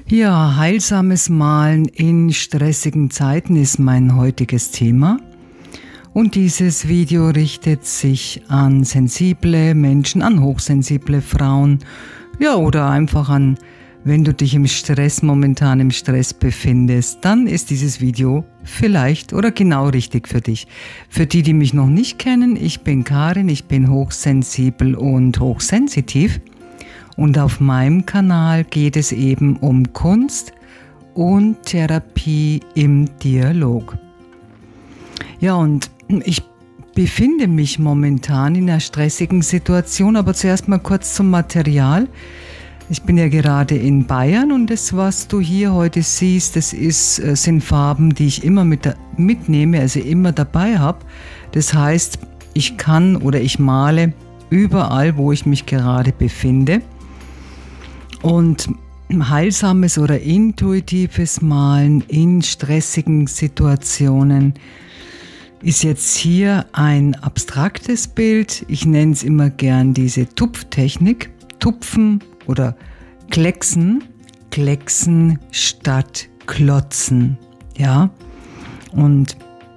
Ja, heilsames Malen in stressigen Zeiten ist mein heutiges Thema. Und dieses Video richtet sich an sensible Menschen, an hochsensible Frauen, ja, oder einfach an, wenn du dich momentan im Stress befindest, dann ist dieses Video vielleicht oder genau richtig für dich. Für die, die mich noch nicht kennen, ich bin Karin, ich bin hochsensibel und hochsensitiv. Und auf meinem Kanal geht es eben um Kunst und Therapie im Dialog. Ja, und ich befinde mich momentan in einer stressigen Situation, aber zuerst mal kurz zum Material. Ich bin ja gerade in Bayern und das, was du hier heute siehst, sind Farben, die ich immer mitnehme, also immer dabei habe. Das heißt, ich kann oder ich male überall, wo ich mich gerade befinde. Und heilsames oder intuitives Malen in stressigen Situationen ist jetzt hier ein abstraktes Bild. Ich nenne es immer gern diese Tupftechnik. Tupfen oder Klecksen. Klecksen statt Klotzen. Ja? Und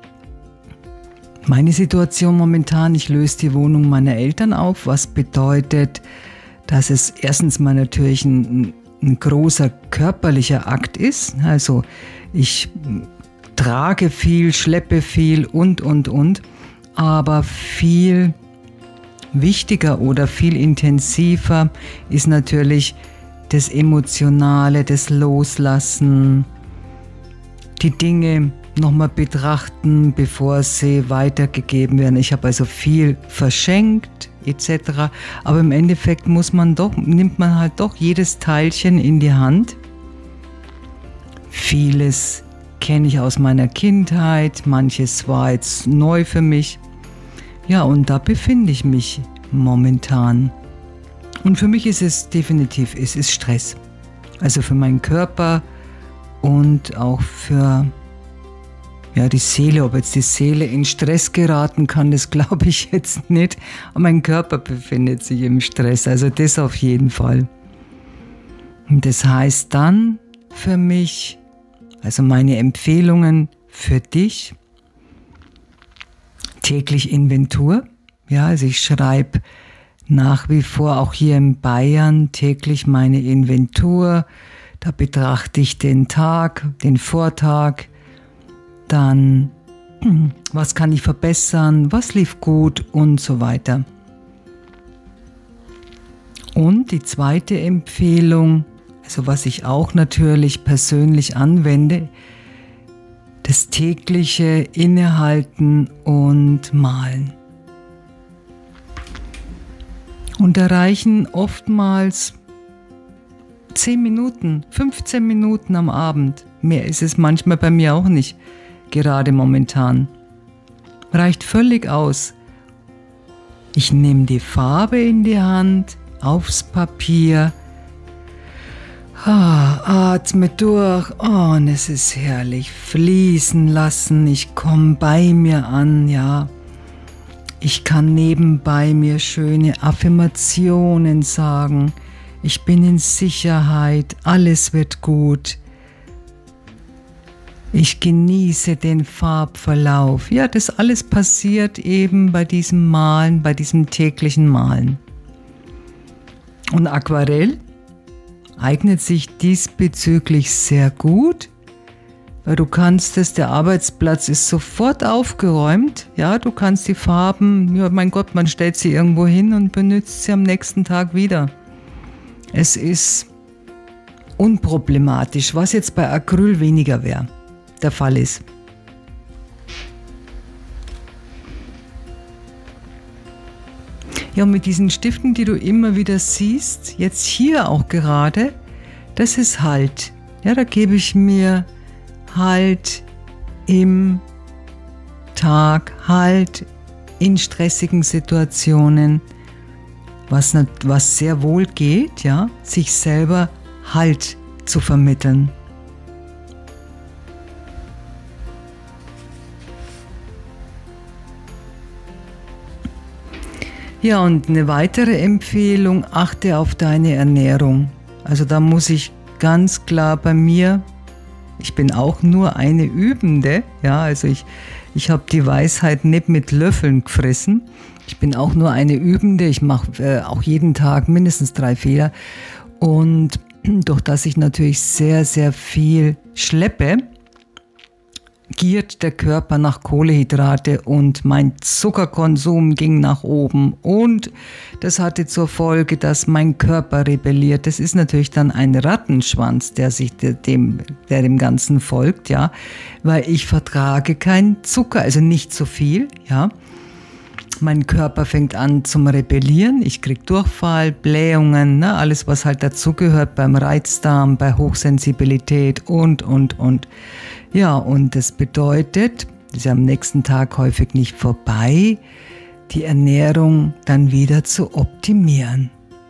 meine Situation momentan, ich löse die Wohnung meiner Eltern auf, was bedeutet, dass es erstens mal natürlich ein großer körperlicher Akt ist. Also ich trage viel, schleppe viel und. Aber viel wichtiger oder viel intensiver ist natürlich das Emotionale, das Loslassen, die Dinge nochmal betrachten, bevor sie weitergegeben werden. Ich habe also viel verschenkt etc. Aber im Endeffekt nimmt man halt doch jedes Teilchen in die Hand. Vieles kenne ich aus meiner Kindheit, manches war jetzt neu für mich. Ja, und da befinde ich mich momentan. Und für mich ist es definitiv, es ist Stress. Also für meinen Körper und auch für die Seele. Ob jetzt die Seele in Stress geraten kann, das glaube ich jetzt nicht. Aber mein Körper befindet sich im Stress, also das auf jeden Fall. Und das heißt dann für mich, also meine Empfehlungen für dich, täglich Inventur. Ja, also ich schreibe nach wie vor auch hier in Bayern täglich meine Inventur. Da betrachte ich den Tag, den Vortag, dann was kann ich verbessern, was lief gut und so weiter. Und die zweite Empfehlung, also was ich auch natürlich persönlich anwende, das tägliche Innehalten und Malen. Und da reichen oftmals 10 Minuten, 15 Minuten am Abend. Mehr ist es manchmal bei mir auch nicht, gerade momentan. Reicht völlig aus. Ich nehme die Farbe in die Hand, aufs Papier, atme durch, und es ist herrlich, fließen lassen, ich komme bei mir an, ja. Ich kann nebenbei mir schöne Affirmationen sagen, ich bin in Sicherheit, alles wird gut. Ich genieße den Farbverlauf. Ja, das alles passiert eben bei diesem Malen, bei diesem täglichen Malen. Und Aquarell eignet sich diesbezüglich sehr gut, weil du kannst der Arbeitsplatz ist sofort aufgeräumt. Ja, du kannst die Farben, ja, mein Gott, man stellt sie irgendwo hin und benutzt sie am nächsten Tag wieder. Es ist unproblematisch, was jetzt bei Acryl weniger der Fall ist. Ja, und mit diesen Stiften, die du immer wieder siehst, jetzt hier auch gerade, das ist Halt. Ja, da gebe ich mir Halt im Tag, Halt in stressigen Situationen, was sehr wohl geht, ja, sich selber Halt zu vermitteln. Ja, und eine weitere Empfehlung, achte auf deine Ernährung. Also da muss ich ganz klar bei mir, ich bin auch nur eine Übende, ja, also ich habe die Weisheit nicht mit Löffeln gefressen. Ich bin auch nur eine Übende, ich mache auch jeden Tag mindestens 3 Fehler. Und durch das ich natürlich sehr, sehr viel schleppe, giert der Körper nach Kohlenhydrate und mein Zuckerkonsum ging nach oben und das hatte zur Folge, dass mein Körper rebelliert. Das ist natürlich dann ein Rattenschwanz, der dem Ganzen folgt, ja, weil ich vertrage keinen Zucker, also nicht so viel, ja. Mein Körper fängt an zum Rebellieren, ich kriege Durchfall, Blähungen, ne, alles was halt dazugehört beim Reizdarm, bei Hochsensibilität und. Ja, und das bedeutet, das ist ja am nächsten Tag häufig nicht vorbei, die Ernährung dann wieder zu optimieren.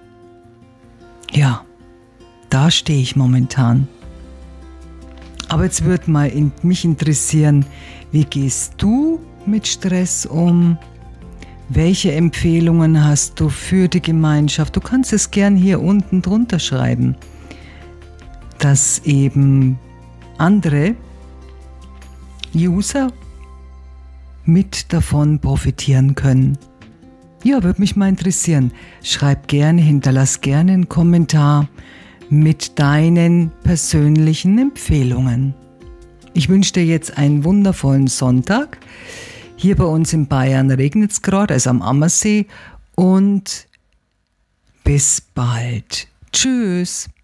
Ja, da stehe ich momentan. Aber jetzt würde mich interessieren, wie gehst du mit Stress um? Welche Empfehlungen hast du für die Gemeinschaft? Du kannst es gern hier unten drunter schreiben, dass eben andere User mit davon profitieren können. Ja, würde mich mal interessieren. Schreib gerne, hinterlass gerne einen Kommentar mit deinen persönlichen Empfehlungen. Ich wünsche dir jetzt einen wundervollen Sonntag. Hier bei uns in Bayern regnet es gerade, also am Ammersee. Und bis bald. Tschüss.